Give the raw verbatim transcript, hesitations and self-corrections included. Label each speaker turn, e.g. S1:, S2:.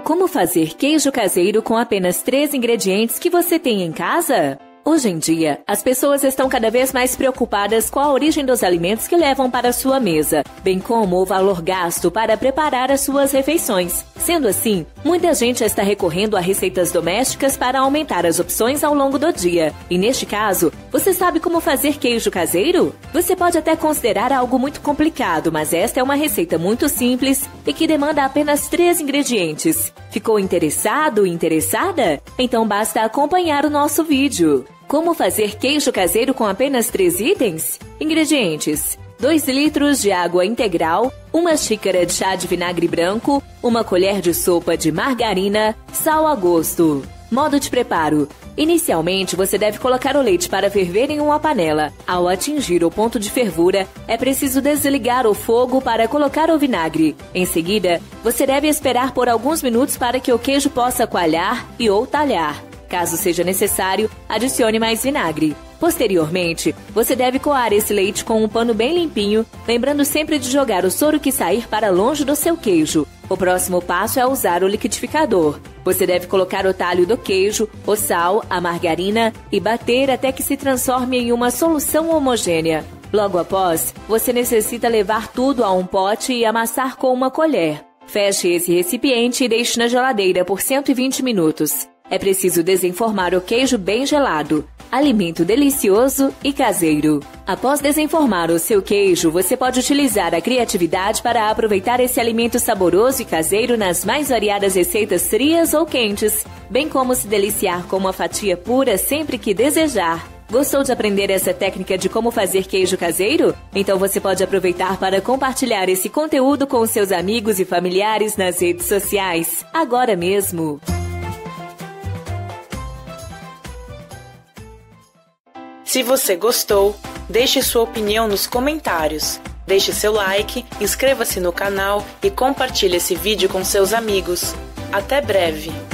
S1: Como fazer queijo caseiro com apenas três ingredientes que você tem em casa? Hoje em dia, as pessoas estão cada vez mais preocupadas com a origem dos alimentos que levam para a sua mesa, bem como o valor gasto para preparar as suas refeições. Sendo assim, muita gente está recorrendo a receitas domésticas para aumentar as opções ao longo do dia. E neste caso, você sabe como fazer queijo caseiro? Você pode até considerar algo muito complicado, mas esta é uma receita muito simples e que demanda apenas três ingredientes. Ficou interessado, interessada? Então basta acompanhar o nosso vídeo. Como fazer queijo caseiro com apenas três itens? Ingredientes: dois litros de água integral, uma xícara de chá de vinagre branco, uma colher de sopa de margarina, sal a gosto. Modo de preparo: inicialmente, você deve colocar o leite para ferver em uma panela. Ao atingir o ponto de fervura, é preciso desligar o fogo para colocar o vinagre. Em seguida, você deve esperar por alguns minutos para que o queijo possa coalhar e ou talhar. Caso seja necessário, adicione mais vinagre. Posteriormente, você deve coar esse leite com um pano bem limpinho, lembrando sempre de jogar o soro que sair para longe do seu queijo. O próximo passo é usar o liquidificador. Você deve colocar o talho do queijo, o sal, a margarina e bater até que se transforme em uma solução homogênea. Logo após, você necessita levar tudo a um pote e amassar com uma colher. Feche esse recipiente e deixe na geladeira por cento e vinte minutos. É preciso desenformar o queijo bem gelado. Alimento delicioso e caseiro. Após desenformar o seu queijo, você pode utilizar a criatividade para aproveitar esse alimento saboroso e caseiro nas mais variadas receitas frias ou quentes, bem como se deliciar com uma fatia pura sempre que desejar. Gostou de aprender essa técnica de como fazer queijo caseiro? Então você pode aproveitar para compartilhar esse conteúdo com seus amigos e familiares nas redes sociais, agora mesmo.
S2: Se você gostou, deixe sua opinião nos comentários. Deixe seu like, inscreva-se no canal e compartilhe esse vídeo com seus amigos. Até breve!